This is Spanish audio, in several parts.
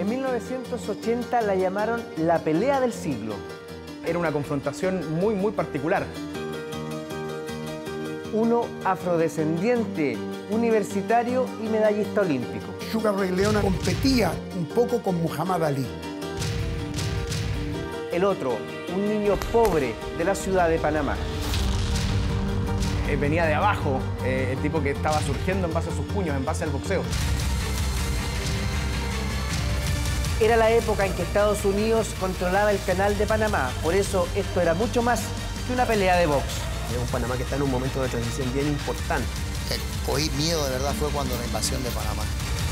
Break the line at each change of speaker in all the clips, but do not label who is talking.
En 1980 la llamaron la pelea del siglo.
Era una confrontación muy particular.
Uno afrodescendiente, universitario y medallista olímpico.
Sugar Ray Leonard competía un poco con Muhammad Ali.
El otro, un niño pobre de la ciudad de Panamá.
Venía de abajo, el tipo que estaba surgiendo en base a sus puños, en base al boxeo.
Era la época en que Estados Unidos controlaba el canal de Panamá. Por eso esto era mucho más que una pelea de box.
Es un Panamá que está en un momento de transición bien importante.
Cogí miedo de verdad fue cuando la invasión de Panamá.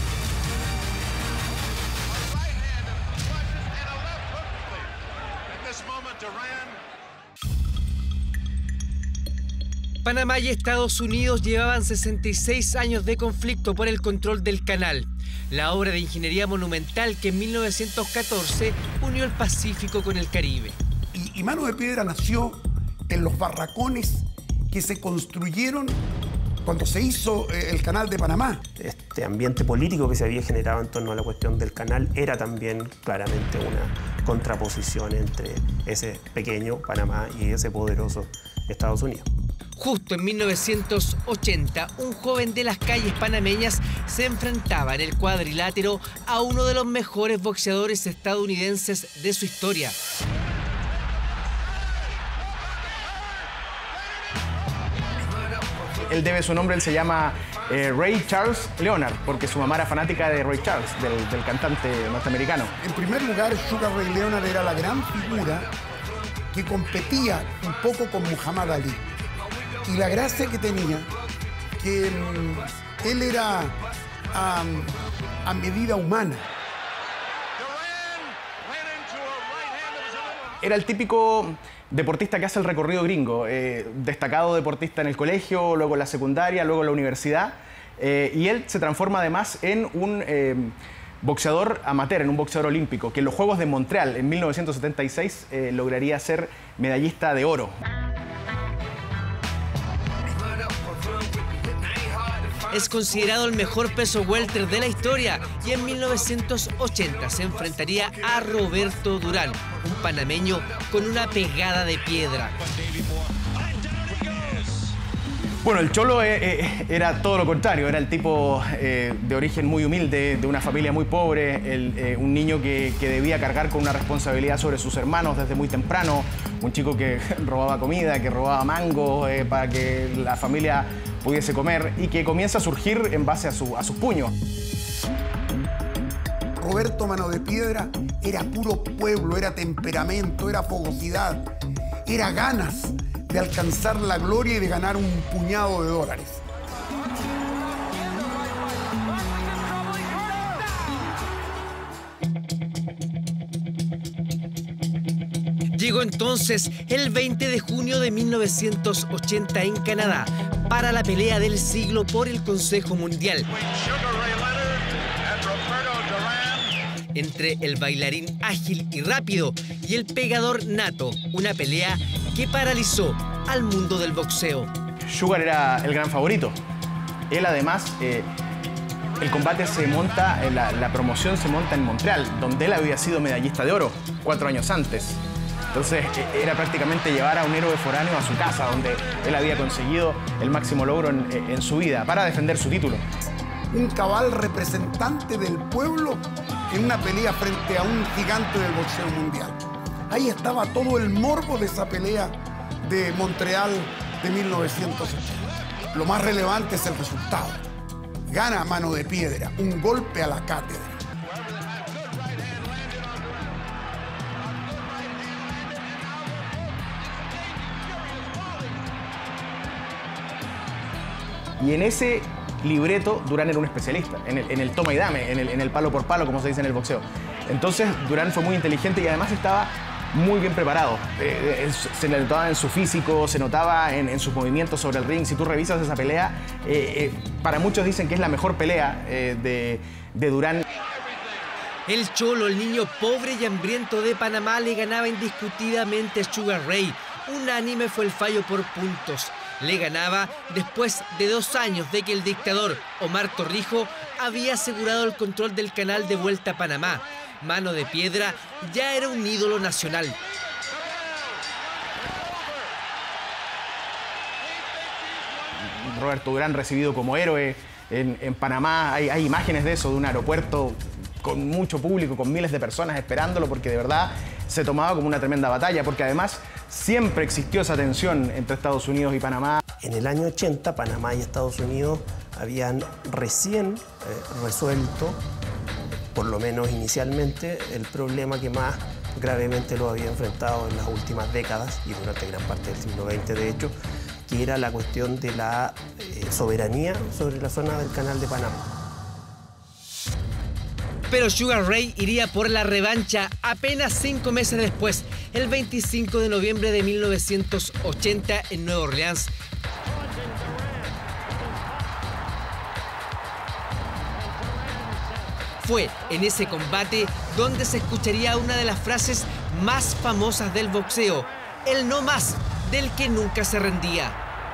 Panamá y Estados Unidos llevaban 66 años de conflicto por el control del canal. La obra de ingeniería monumental que en 1914 unió el Pacífico con el Caribe.
Y Mano de Piedra nació en los barracones que se construyeron cuando se hizo el canal de Panamá.
Este ambiente político que se había generado en torno a la cuestión del canal era también claramente una contraposición entre ese pequeño Panamá y ese poderoso Estados Unidos.
Justo en 1980, un joven de las calles panameñas se enfrentaba en el cuadrilátero a uno de los mejores boxeadores estadounidenses de su historia.
Él debe su nombre, él se llama Ray Charles Leonard, porque su mamá era fanática de Ray Charles, del cantante norteamericano.
En primer lugar, Sugar Ray Leonard era la gran figura que competía un poco con Muhammad Ali. Y la gracia que tenía, que él era a medida humana.
Era el típico deportista que hace el recorrido gringo, destacado deportista en el colegio, luego en la secundaria, luego en la universidad, y él se transforma además en un boxeador amateur, en un boxeador olímpico, que en los Juegos de Montreal en 1976 lograría ser medallista de oro.
Es considerado el mejor peso welter de la historia y en 1980 se enfrentaría a Roberto Durán, un panameño con una pegada de piedra.
Bueno, el Cholo era todo lo contrario, era el tipo de origen muy humilde, de una familia muy pobre, un niño que debía cargar con una responsabilidad sobre sus hermanos desde muy temprano, un chico que robaba comida, que robaba mango para que la familia pudiese comer y que comienza a surgir en base a sus puños.
Roberto Mano de Piedra era puro pueblo, era temperamento, era fogosidad, era ganas de alcanzar la gloria y de ganar un puñado de dólares.
Llegó entonces el 20 de junio de 1980 en Canadá para la pelea del siglo por el Consejo Mundial. Entre el bailarín ágil y rápido y el pegador nato, una pelea que paralizó al mundo del boxeo.
Sugar era el gran favorito. Él además, el combate se monta, la promoción se monta en Montreal, donde él había sido medallista de oro 4 años antes. Entonces era prácticamente llevar a un héroe foráneo a su casa, donde él había conseguido el máximo logro en su vida para defender su título.
Un cabal representante del pueblo en una pelea frente a un gigante del boxeo mundial. Ahí estaba todo el morbo de esa pelea de Montreal de 1980. Lo más relevante es el resultado. Gana Mano de Piedra, un golpe a la cátedra.
Y en ese libreto Durán era un especialista, en el toma y dame, en el palo por palo, como se dice en el boxeo. Entonces Durán fue muy inteligente y además estaba muy bien preparado. Se le notaba en su físico, se notaba en sus movimientos sobre el ring. Si tú revisas esa pelea, para muchos dicen que es la mejor pelea de Durán.
El Cholo, el niño pobre y hambriento de Panamá, le ganaba indiscutidamente a Sugar Ray. Unánime fue el fallo por puntos. Le ganaba después de 2 años de que el dictador Omar Torrijos había asegurado el control del canal de vuelta a Panamá. Mano de Piedra ya era un ídolo nacional.
Roberto Durán recibido como héroe en Panamá. Hay imágenes de eso, de un aeropuerto con mucho público, con miles de personas esperándolo, porque de verdad se tomaba como una tremenda batalla, porque además siempre existió esa tensión entre Estados Unidos y Panamá.
En el año 80, Panamá y Estados Unidos habían recién resuelto, por lo menos inicialmente, el problema que más gravemente lo había enfrentado en las últimas décadas y durante gran parte del siglo XX, de hecho, que era la cuestión de la soberanía sobre la zona del Canal de Panamá.
Pero Sugar Ray iría por la revancha apenas 5 meses después, el 25 de noviembre de 1980 en Nueva Orleans. Fue en ese combate donde se escucharía una de las frases más famosas del boxeo, el no más del que nunca se rendía.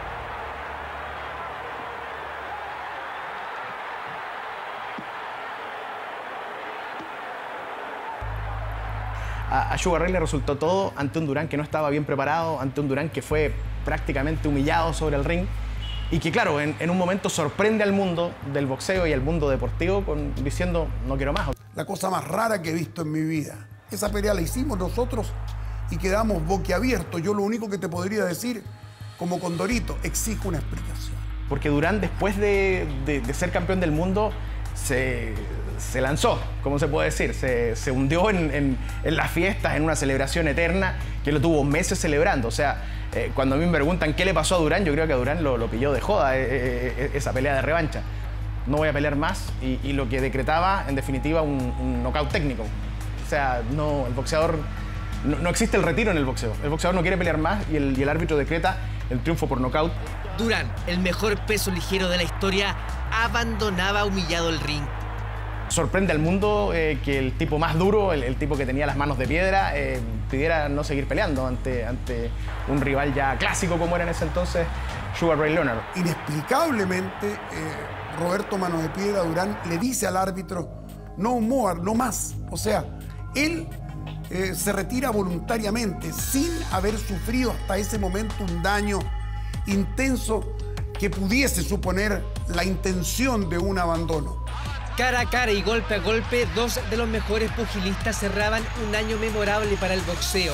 A Sugar Ray le resultó todo ante un Durán que no estaba bien preparado, ante un Durán que fue prácticamente humillado sobre el ring y que, claro, en un momento sorprende al mundo del boxeo y al mundo deportivo diciendo no quiero más.
La cosa más rara que he visto en mi vida. Esa pelea la hicimos nosotros y quedamos boquiabiertos. Yo lo único que te podría decir, como Condorito, exijo una explicación.
Porque Durán, después de ser campeón del mundo, se lanzó, ¿cómo se puede decir? Se hundió en las fiestas, en una celebración eterna que lo tuvo meses celebrando. O sea, cuando a mí me preguntan qué le pasó a Durán, yo creo que a Durán lo pilló de joda esa pelea de revancha. No voy a pelear más y lo que decretaba, en definitiva, un knockout técnico. O sea, no, el boxeador... No existe el retiro en el boxeo. El boxeador no quiere pelear más y el árbitro decreta el triunfo por nocaut.
Durán, el mejor peso ligero de la historia, abandonaba humillado el ring.
Sorprende al mundo que el tipo más duro, el tipo que tenía las manos de piedra, pidiera no seguir peleando ante un rival ya clásico como era en ese entonces, Sugar Ray Leonard.
Inexplicablemente, Roberto Mano de Piedra Durán le dice al árbitro, no more, no más. O sea, él se retira voluntariamente sin haber sufrido hasta ese momento un daño intenso que pudiese suponer la intención de un abandono.
Cara a cara y golpe a golpe, dos de los mejores pugilistas cerraban un año memorable para el boxeo.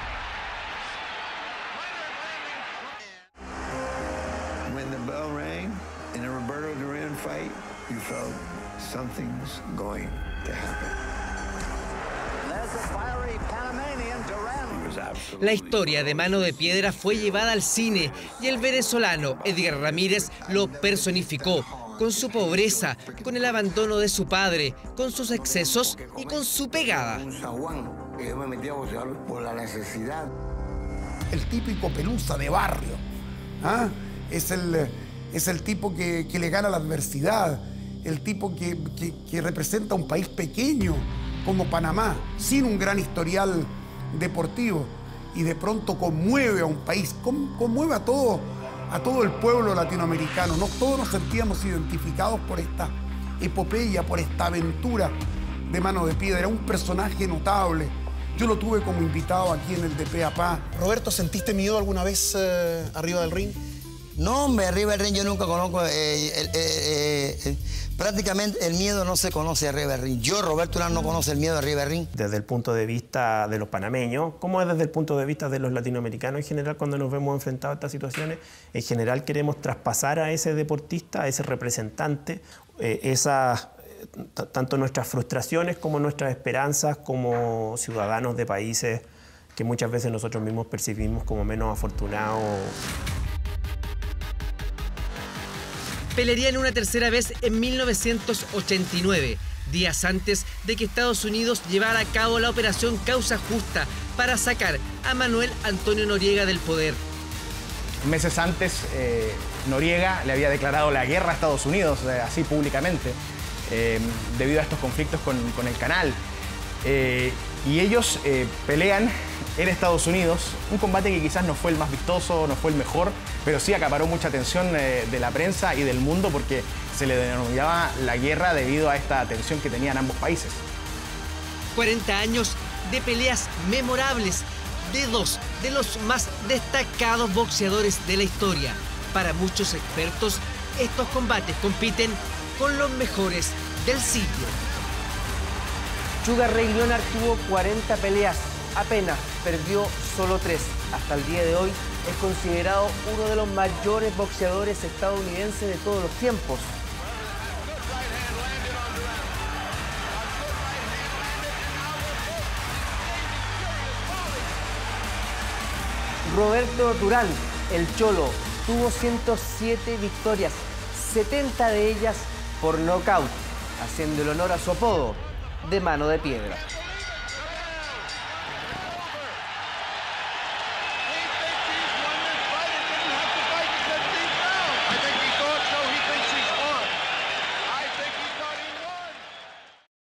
When the bell rang in a Roberto Duran fight, you felt something's going to happen.
La historia de Mano de Piedra fue llevada al cine y el venezolano Edgar Ramírez lo personificó, con su pobreza, con el abandono de su padre, con sus excesos y con su pegada.
Un zaguán que yo me metí a boxear por la necesidad.
El típico pelusa de barrio. ¿Ah? Es el tipo que le gana la adversidad, el tipo que representa un país pequeño como Panamá, sin un gran historial deportivo, y de pronto conmueve a un país, conmueve a todo el pueblo latinoamericano. Todos nos sentíamos identificados por esta epopeya, por esta aventura de Mano de Piedra. Era un personaje notable. Yo lo tuve como invitado aquí en el de Pe a Pa.
Roberto, ¿sentiste miedo alguna vez arriba del ring? No, hombre, arriba del ring yo nunca conozco. Prácticamente el miedo no se conoce arriba del ring. Yo, Roberto Durán, no conoce el miedo arriba del ring.
Desde el punto de vista de los panameños, como es desde el punto de vista de los latinoamericanos en general, cuando nos vemos enfrentados a estas situaciones, en general queremos traspasar a ese deportista, a ese representante, tanto nuestras frustraciones como nuestras esperanzas como ciudadanos de países que muchas veces nosotros mismos percibimos como menos afortunados.
Pelearían una tercera vez en 1989, días antes de que Estados Unidos llevara a cabo la operación Causa Justa para sacar a Manuel Antonio Noriega del poder.
Meses antes, Noriega le había declarado la guerra a Estados Unidos, así públicamente, debido a estos conflictos con el canal. Y ellos pelean en Estados Unidos, un combate que quizás no fue el más vistoso, no fue el mejor, pero sí acaparó mucha atención de la prensa y del mundo porque se le denominaba la guerra debido a esta tensión que tenían ambos países.
40 años de peleas memorables de dos de los más destacados boxeadores de la historia. Para muchos expertos, estos combates compiten con los mejores del siglo.
Sugar Ray Leonard tuvo 40 peleas, apenas perdió solo 3. Hasta el día de hoy es considerado uno de los mayores boxeadores estadounidenses de todos los tiempos. Roberto Durán, el Cholo, tuvo 107 victorias, 70 de ellas por nocaut, haciendo el honor a su apodo de mano de piedra.